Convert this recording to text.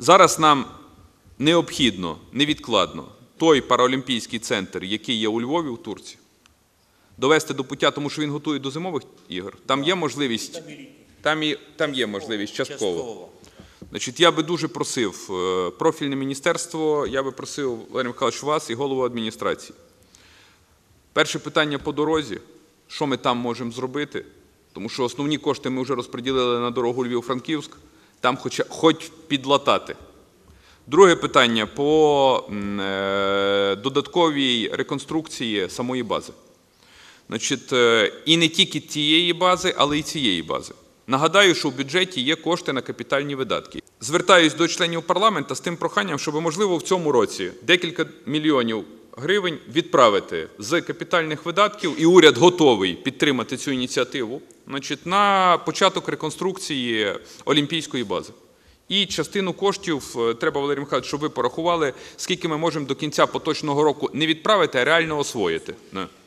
Зараз нам необхідно, невідкладно, той параолімпійський центр, який є у Львові, у Турції, довести до пуття, тому що він готує до зимових ігор. Там є можливість, там є можливість частково. Значить, я би дуже просив профільне міністерство, я би просив, Валерій Михайлович, вас і голову адміністрації. Перше питання по дорозі, що ми там можемо зробити, тому що основні кошти ми вже розподілили на дорогу Львів-Франківськ, там хоч підлатати. Друге питання по додатковій реконструкції самої бази. Значить, і не тільки тієї бази, але й цієї бази. Нагадаю, що в бюджеті є кошти на капітальні видатки. Звертаюсь до членів парламенту з тим проханням, щоб, можливо, в цьому році декілька мільйонів гривень відправити з капітальних видатків, і уряд готовий підтримати цю ініціативу, значить, на початок реконструкції Олімпійської бази. І частину коштів треба, Валерій Михайлович, щоб ви порахували, скільки ми можемо до кінця поточного року не відправити, а реально освоїти.